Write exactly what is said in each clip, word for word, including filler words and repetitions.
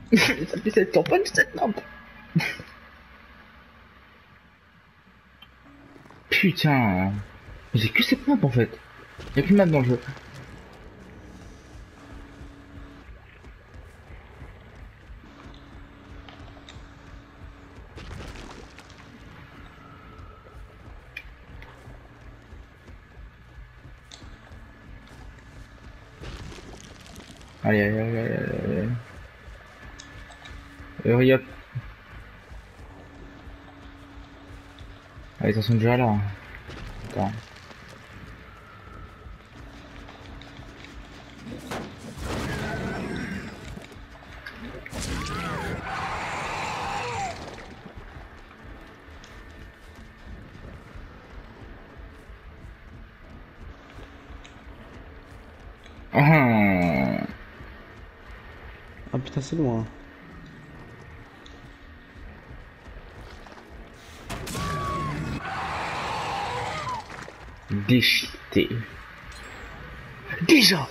Ça fait sept ans, pas de cette map. Putain. J'ai que cette map en fait. Y'a qu'une map dans le jeu. Allez, allez, allez, allez, allez. Hurry up. Allez, ils sont déjà là. Attends. Ah. Ah putain, c'est loin. Déchiqueté. Déjà.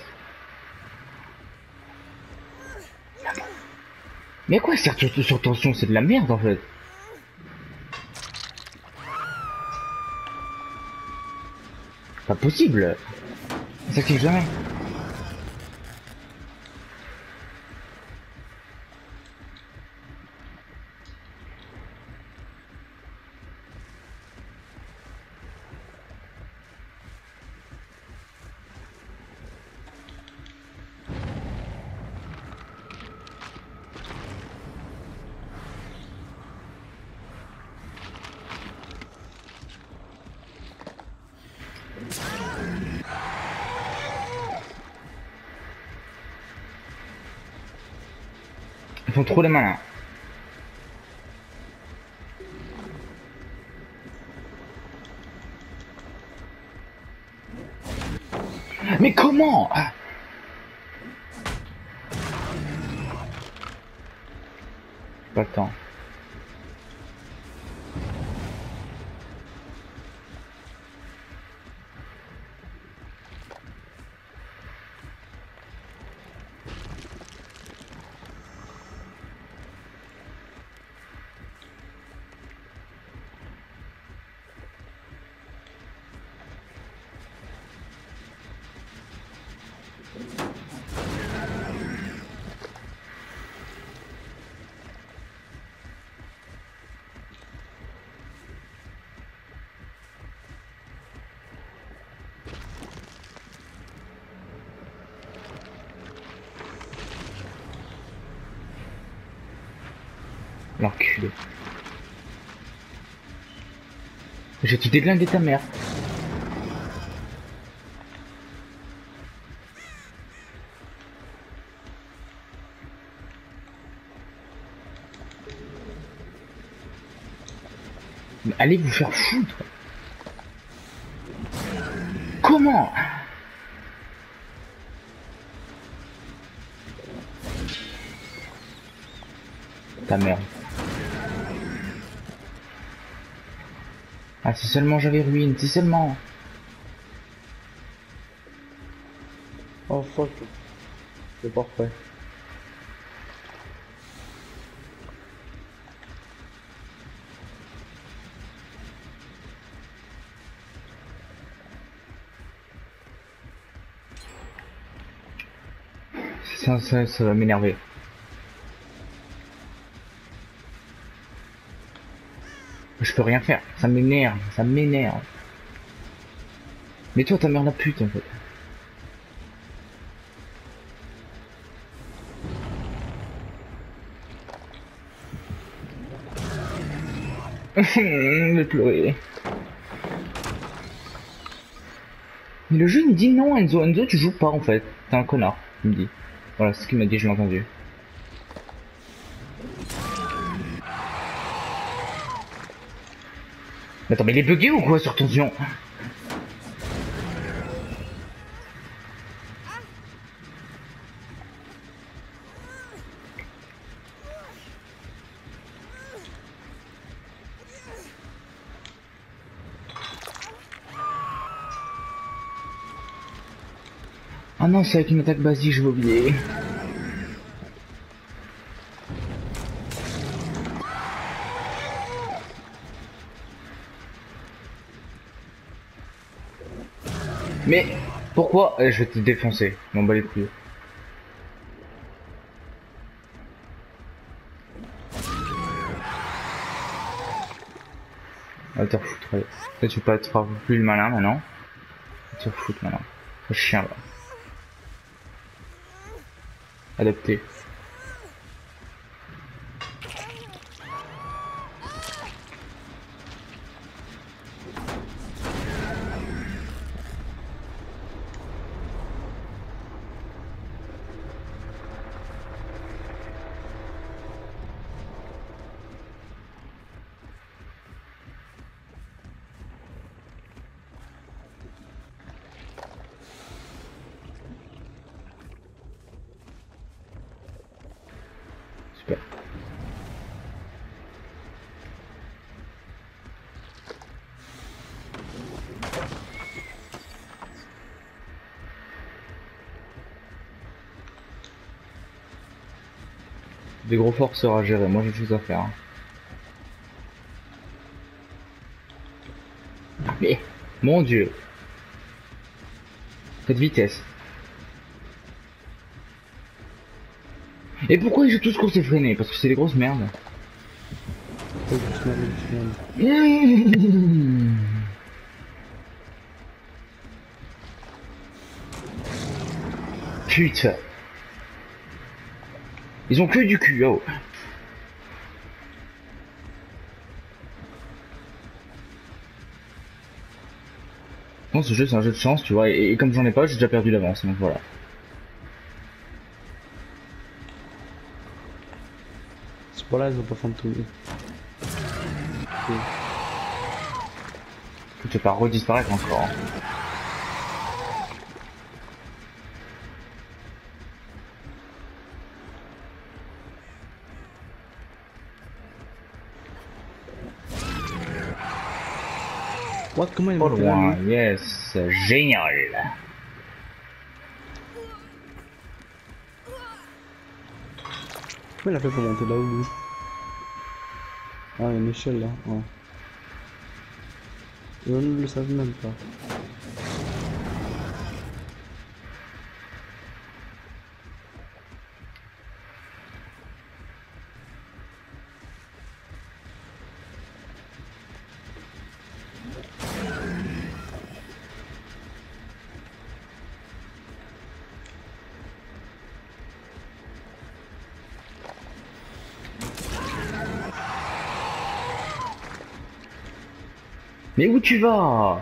Mais quoi, certes, sur, sur tension, c'est de la merde en fait. Pas possible. Ça clique jamais. Ils font trop les malins. Mais comment? Pas le temps. L'enculé. J'ai tout déglingué ta mère. Mais allez vous faire foutre. Comment? Ta mère. Ah, si seulement j'avais ruine, si seulement. Oh fuck. C'est parfait. Ça, ça, ça va m'énerver. Je peux rien faire, ça m'énerve, ça m'énerve. Mais toi, ta mère la pute en fait. Je vais pleurer. Mais le jeu il me dit non, Enzo, Enzo, tu joues pas en fait. T'es un connard, il me dit. Voilà, c'est ce qu'il m'a dit, je l'ai entendu. Mais attends, mais il est bugué ou quoi sur tension? Ah non, c'est avec une attaque basique, je vais oublier. Mais pourquoi? Eh, je vais te défoncer, je m'en bats les couilles. Va te refoutre, allez. Toi, tu peux pas te faire plus le malin maintenant. Va te refoutre maintenant. Le chien là. Adapté. Super. Des gros forceurs à gérer, moi j'ai des choses à faire. Hein. Mais, mon dieu. Cette vitesse. Et pourquoi ils jouent tous course effrénée? Parce que c'est des grosses merdes. Oh, doucement, doucement. Putain. Ils ont que du cul, oh. Non, ce jeu c'est un jeu de chance, tu vois, et, et comme j'en ai pas, j'ai déjà perdu l'avance, donc voilà. C'est pour là, ils ont pas fantômé. Okay. Tu vas pas redisparaître encore. Hein. What? Comment il Pas m'a fait loin, là, yes, génial. Comment il a fait pour monter là-haut, lui? Ah, il y a une échelle là. Ouais. Ils ne le savent même pas. Mais où tu vas?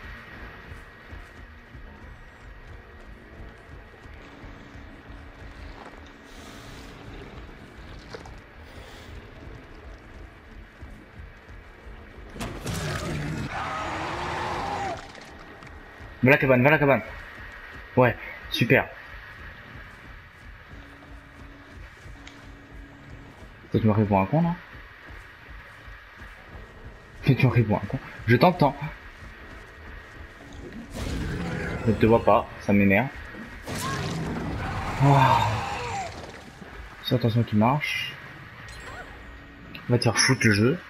Va la cabane, va la cabane. Ouais, super. Toi, tu me réponds un con là? Tu me réponds un con. Je t'entends. Je ne te vois pas, ça m'énerve. Oh. C'est attention qui marche. On va te faire foutre le jeu.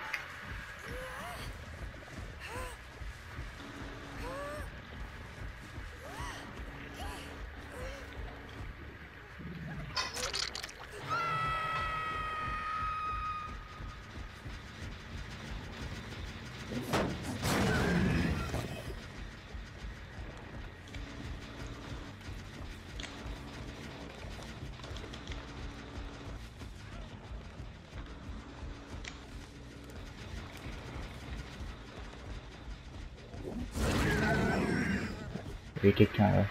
Il y a quelqu'un là.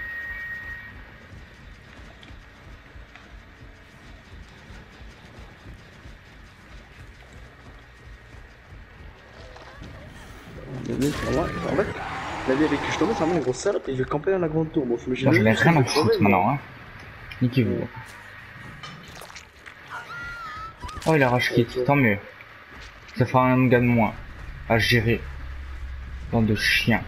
Ouais, en fait, la vie avec qui je tombais, ça m'a une grosse salope et je campais dans la grande tour. Bon, Moi je n'ai rien à foutre maintenant, hein. Niquez-vous. Oh, il a rage kit, tant mieux. Ça fera un gars de moins à gérer. Bande de chiens.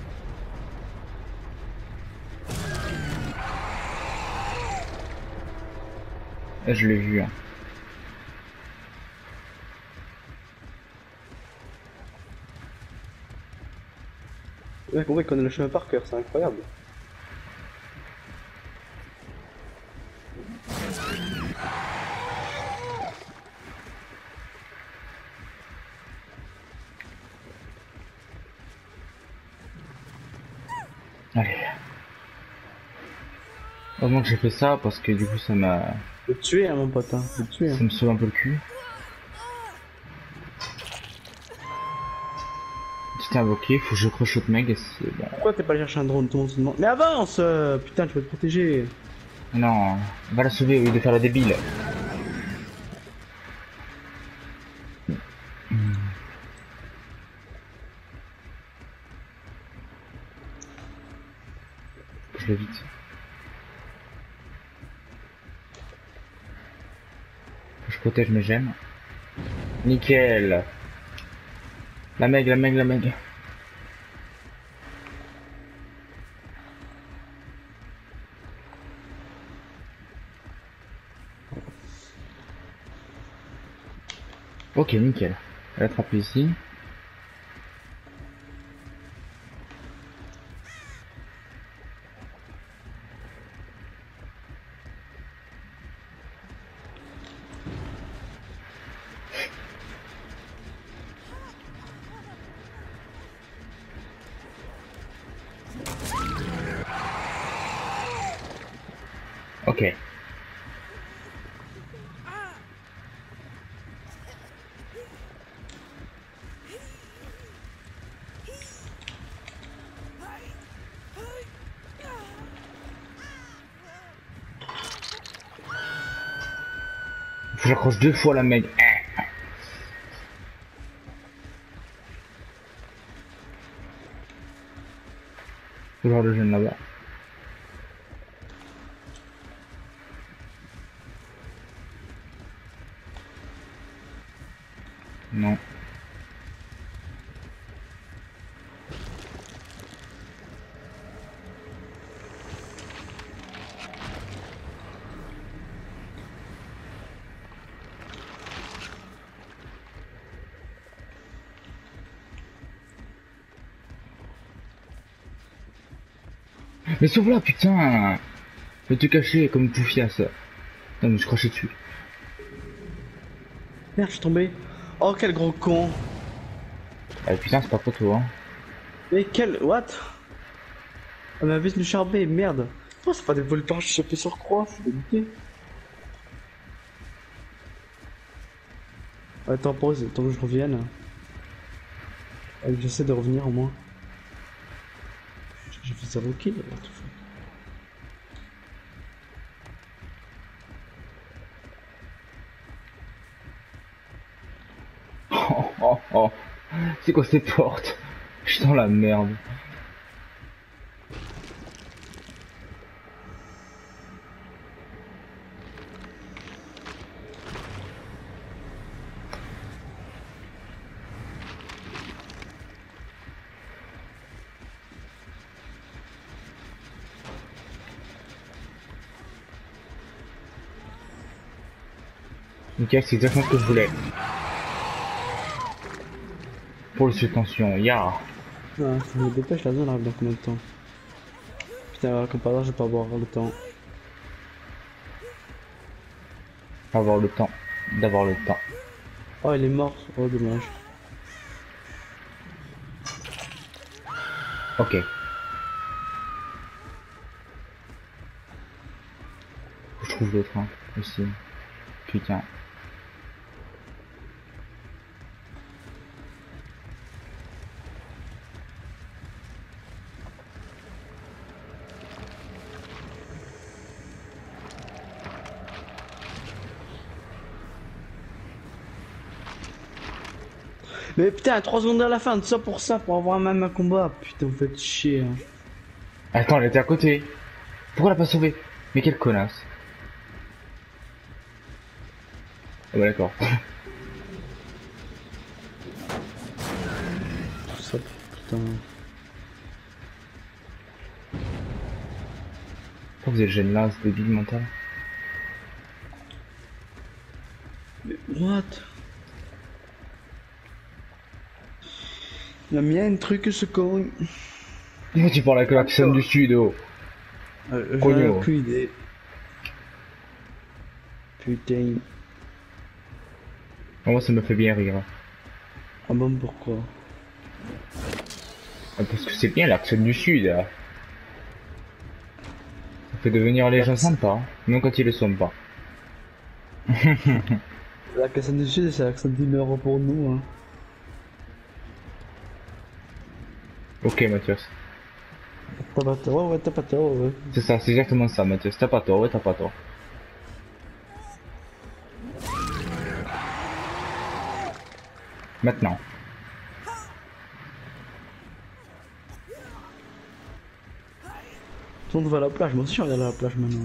Et je l'ai vu, hein. Le mec, on voit qu'il connaît le chemin par cœur, c'est incroyable. Allez. Heureusement que j'ai fait ça parce que du coup ça m'a... Faut te tuer, hein, mon pote, hein. Faut te tuer, hein. Ça me sauve un peu le cul. C'était invoqué, faut que je crochote Meg et c'est bon. Pourquoi t'es pas allé chercher un drone? Tout le monde se demande. Mais avance euh, putain, tu vas te protéger. Non, va la sauver au lieu de faire la débile. Je le vite. Je protège mes gemmes. Nickel. La Meg, la Meg, la Meg. Ok, nickel. Elle attrape ici. Ok. Faut que j'accroche deux fois la Meg. Ce genre de jeune là-bas. Non. Mais sauve-la, putain! Va te cacher comme une poufiasse. Non, mais je me suis craché dessus. Merde, je suis tombé. Oh, quel gros con. Ah putain, c'est pas pour toi, hein. Mais quel. What? Elle m'avait venu charber, merde. Oh, c'est pas des voltants, je suis sur croix, je suis dégoûté. Attends, pause, attends que je revienne. Euh, J'essaie de revenir au moins. J'ai fait zéro kill, what the fuck. Oh, oh, oh. C'est quoi ces portes? Je suis dans la merde. Nickel, c'est exactement ce que je voulais. Pour le suspension, ya. Ouais, faut que je me dépêche, la zone arrive dans combien de temps? Putain, comme par hasard, je vais pas avoir le temps. Avoir le temps. D'avoir le temps. Oh, il est mort, oh, dommage. Ok. Faut que je trouve l'autre, hein, aussi. Putain. Mais putain, trois secondes à la fin, tout ça pour ça, pour avoir même un combat. Putain, vous faites chier. Hein. Attends, elle était à côté. Pourquoi elle l'a pas sauvée? Mais quelle connasse. Ah bah d'accord. Tout ça, putain. Pourquoi vous êtes gêne là, c'est débile mental? Mais what? La mienne, truc, ce con. Pourquoi tu parles avec l'accent du sud, oh? Euh, J'en ai Cogno. aucune idée. Putain. Moi, ça me fait bien rire. Ah bon, pourquoi? Ah, parce que c'est bien l'accent du sud, hein. Ça fait devenir les gens sympas, hein, même quand ils le sont pas. L'accent du sud, c'est l'accent du nord pour nous. Hein. Ok, Mathias. T'as pas tort, ouais, t'as pas tort, ouais. C'est ça, c'est exactement ça, Mathias. T'as pas tort, ouais, t'as pas tort. Maintenant. Tout le monde va à la plage, moi aussi je vais aller à la plage maintenant.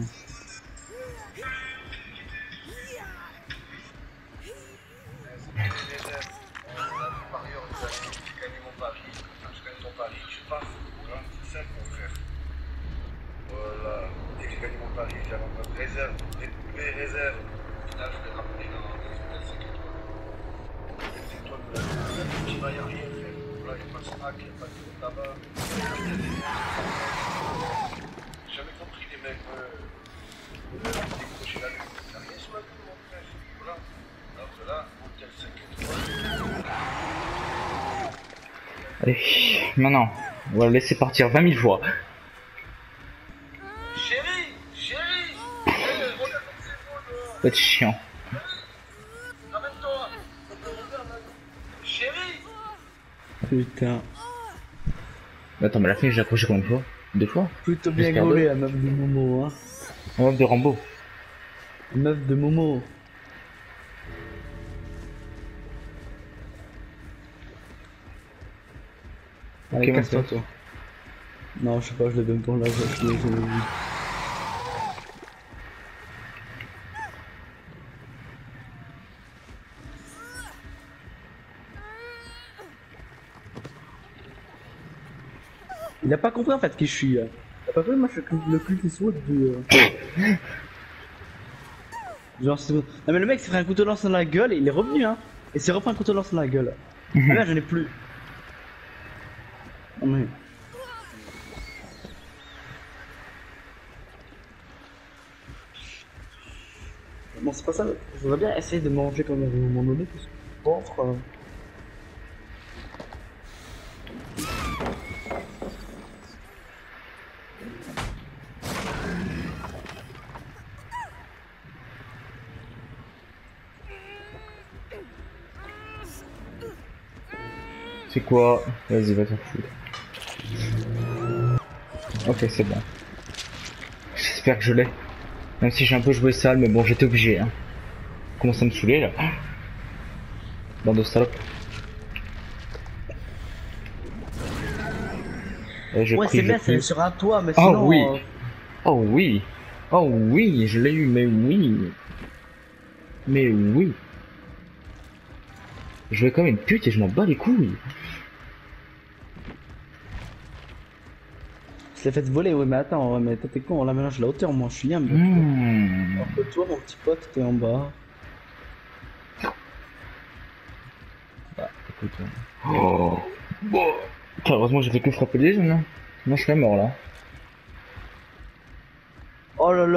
Voilà, dès que j'ai gagné mon pari, j'ai un réserve, les réserves. Là, je vais rappeler dans les cinq étoiles. Les étoiles de la vie, il va y a rien faire. Là, il n'y a pas de snack, il n'y a pas de tabac. J'ai jamais compris les mecs, euh, décrocher la lune. Il n'y a rien sur la lune, mon frère. Voilà. Alors que là, hôtel cinq étoiles. Allez, maintenant. On va le laisser partir vingt mille fois. Chérie, chérie, eh, regarde comme c'est beau dehors. Faut être chiant. Ramène-toi. Regarde, là. Chérie. Putain. Mais attends, mais la fin, j'ai accroché combien de fois? Deux fois? Plutôt bien J'espère gaulé deux. la meuf de Momo, hein. On va de Rambo. La meuf de Momo. Allez, Ok, casse-toi, Mathias. toi. Non, je sais pas, je l'ai même pas là, je je l'ai je l'ai vu. Il a pas compris en fait qui je suis. hein. Il a pas compris, moi je suis le cul qui saute du. euh. Genre, c'est. Non, mais le mec s'est fait un couteau lance dans la gueule et il est revenu, hein. Et s'est refait un couteau lance dans la gueule. Ah là, j'en ai plus. Oh, mais. Bon, c'est pas ça. Je voudrais bien essayer de manger comme à un moment donné, parce que le ventre. euh, C'est quoi? Vas-y, va t'en foutre. Ok, c'est bon. J'espère que je l'ai. Même si j'ai un peu joué sale, mais bon, j'étais obligé, hein. Commence à me saouler, là. Bande de salopes. Et j'ai Ouais, pris, c'est j'ai bien, pris. c'est sur un toit, mais Ah sinon. oui. euh, Oh oui. Oh oui, je l'ai eu, mais oui. Mais oui. Je vais comme une pute et je m'en bats les couilles. Je l'ai fait voler, ouais, mais attends, ouais, mais toi t'es con, là maintenant j'ai la hauteur, moi je suis humble. Mmh. Alors que toi, mon petit pote, t'es en bas. Bah, écoute. hein. Oh. Bon. Putain, heureusement, j'ai fait que frapper les jeunes, hein. Moi, je serais mort, là. Oh là là.